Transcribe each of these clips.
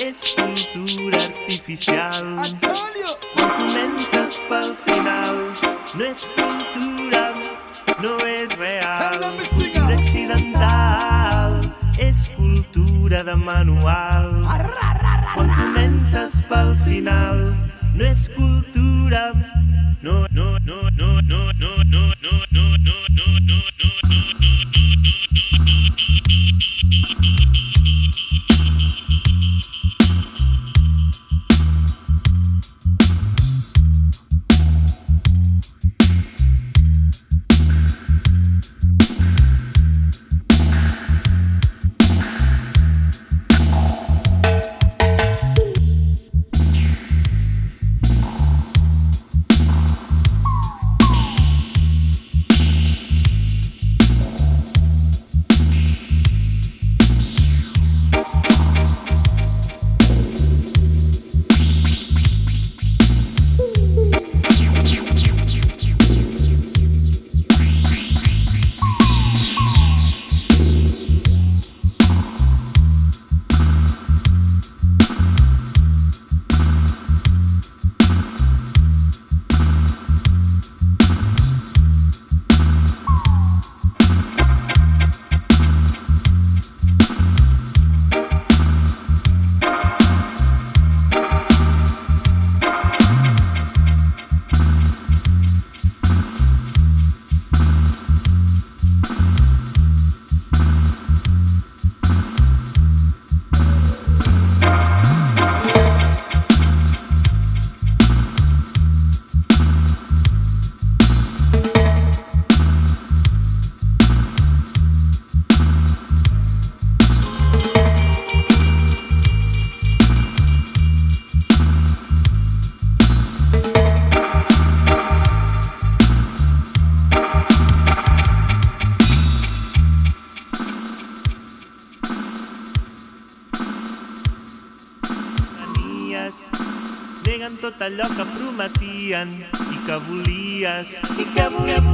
és cultura artificial. Quan comences pel final, no és cultura, no és real. Cultura accidental, és cultura de manual. Quan comences pel final, no és cultura, no, no, no, no, no, no, no, no, no, no, no, no, no, no. Neguen tot allò que prometien i que volies i que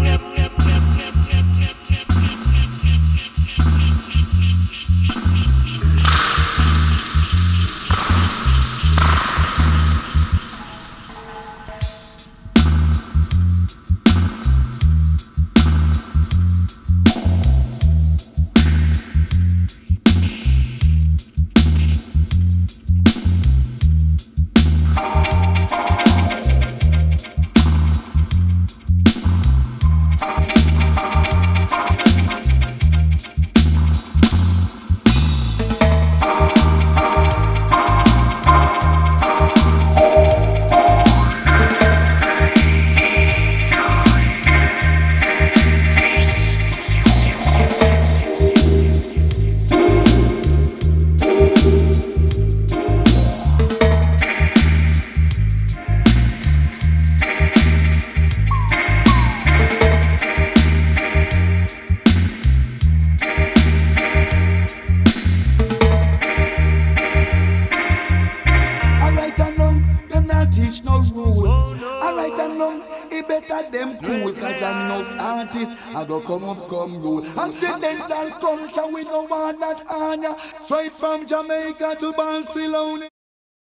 I go come up, come rule. Accidental culture, we no want that on ya. Straight from Jamaica to Barcelona.